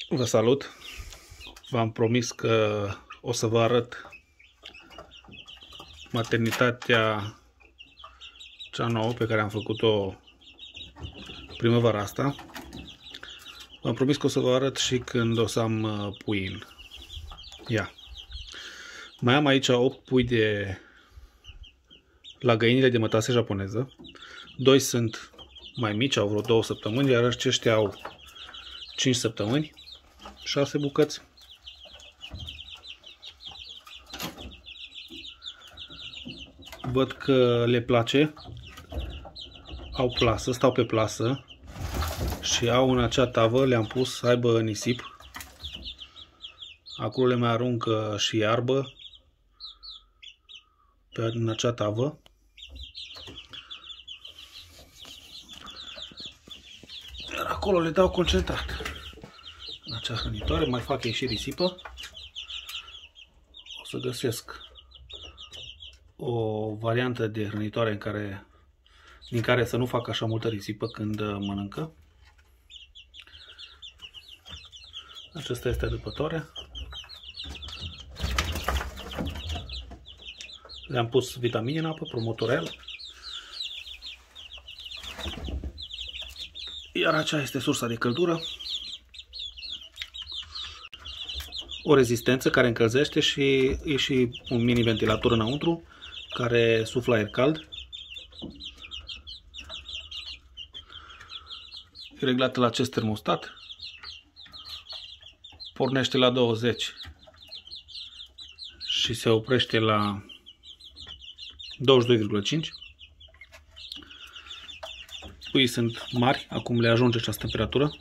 Vă salut! V-am promis că o să vă arăt maternitatea cea nouă pe care am făcut-o primăvara asta. V-am promis că o să vă arăt și când o să am puii. Ia! Mai am aici 8 pui la găinile de mătase japoneză. 2 sunt mai mici, au vreo 2 săptămâni, iar aceștia au 5 săptămâni. 6 bucăți. Văd că le place. Au plasă, stau pe plasă și au în acea tavă, le-am pus să aibă nisip. Acolo le mai aruncă și iarbă în acea tavă. Iar acolo le dau concentrat. În acea hrănitoare mai fac ei și risipă. O să găsesc o variantă de hrănitoare din care să nu fac așa multă risipă când mănâncă. Aceasta este adăpătoarea. Le-am pus vitamine în apă, Promotorel. Iar aceea este sursa de căldură. O rezistență care încălzește și e și un mini ventilator înăuntru care suflă aer cald. E reglată la acest termostat. Pornește la 20 și se oprește la 22,5. Puii sunt mari, acum le ajunge această temperatură.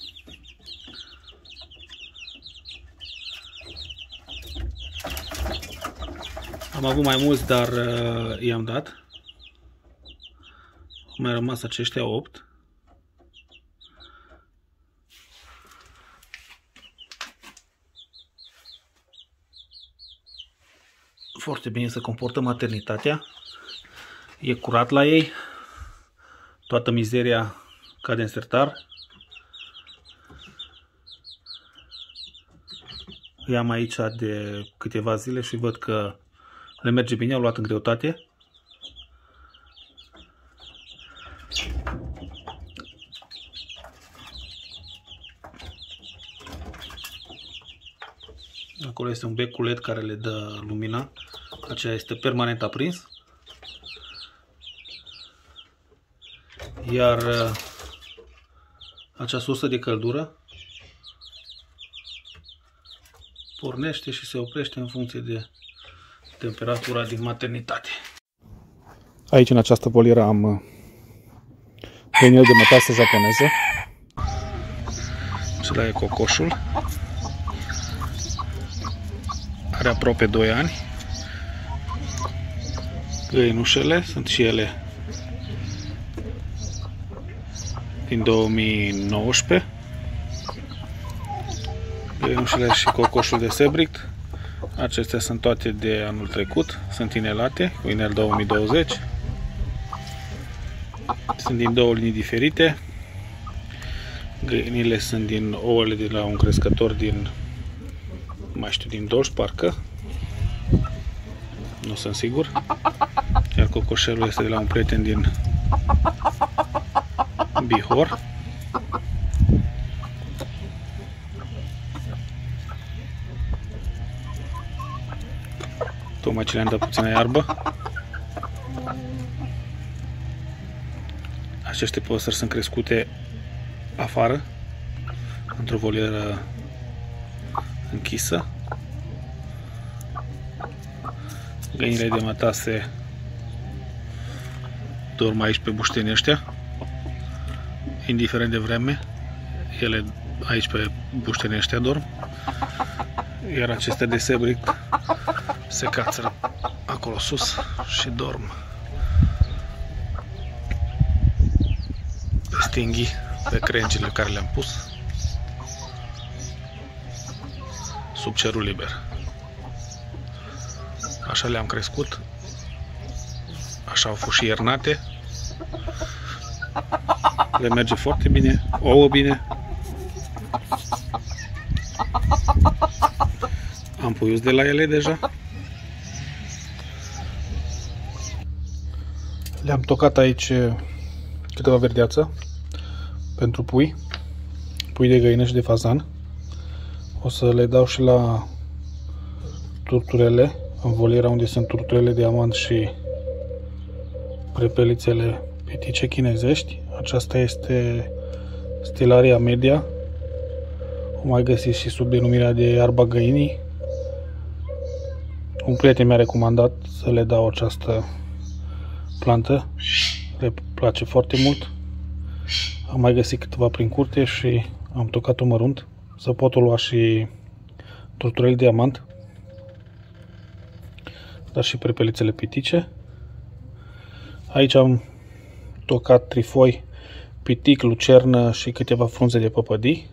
Am avut mai mulți, dar i-am dat. Au mai rămas aceștia 8. Foarte bine se comportă maternitatea. E curat la ei. Toată mizeria cade în sertar. Îi am aici de câteva zile și văd că le merge bine, au luat în greutate. Acolo este un bec cu LED care le dă lumina. Aceea este permanent aprins. Iar acea sursă de căldură pornește și se oprește în funcție de temperatura din maternitate. Aici, în această volieră, am găinile de mătase japoneză. Acela e cocoșul. Are aproape 2 ani. Găinușele sunt și ele din 2019. Găinușele și cocoșul de Sebricht. Acestea sunt toate de anul trecut. Sunt inelate cu inel 2020. Sunt din 2 linii diferite. Găinile sunt din ouăle de la un crescător din, mai știu, din Dolj, parcă. Nu sunt sigur. Iar cocoșelul este de la un prieten din Bihor. Tocmai ce le-am dat puțină iarbă. Aceste păsări sunt crescute afară, într-o volieră închisă. Găinile de mătase dorm aici pe buștenii ăștia, indiferent de vreme. Ele aici pe buștenii ăștia dorm. Iar acestea de Sebricht se cațără acolo sus și dorm pe stinghii, pe crengile care le-am pus sub cerul liber. Așa le-am crescut, așa au fost și iernate. Le merge foarte bine, ouă bine. Am puius de la ele deja. Le-am tocat aici câteva verdeață pentru pui de găină și de fazan. O să le dau și la turturele, în voliera unde sunt turturele diamant și prepelițele pitice chinezești. Aceasta este Stellaria media. O mai găsiți și sub denumirea de iarba găinii. Un prieten mi-a recomandat să le dau această plantă. Le place foarte mult. Am mai găsit câteva prin curte și am tocat-o mărunt. Să pot o lua și turturel diamant, dar și prepelițele pitice. Aici am tocat trifoi, pitic, lucernă și câteva frunze de păpădii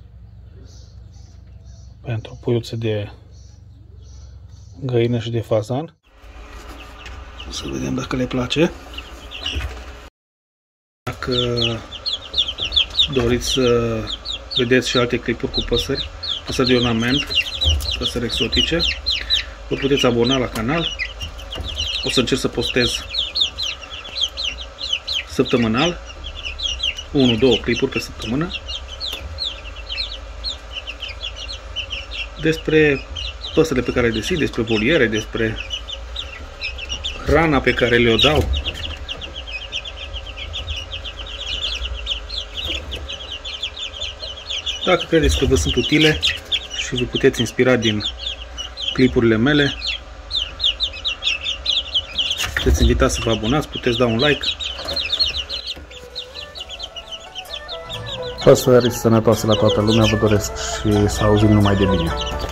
pentru puiuțe de găină și de fazan. Să vedem dacă le place. Dacă doriți să vedeți și alte clipuri cu păsări de ornament, păsări exotice, vă puteți abona la canal. O să încerc să postez săptămânal, 1-2 clipuri pe săptămână, despre păsările pe care le deschid, despre voliere, despre hrana pe care le-o dau. Dacă credeți că vă sunt utile și vă puteți inspira din clipurile mele, puteți invita să vă abonați, puteți da un like. Păsări sănătoase la toată lumea, vă doresc și să auzim numai de bine.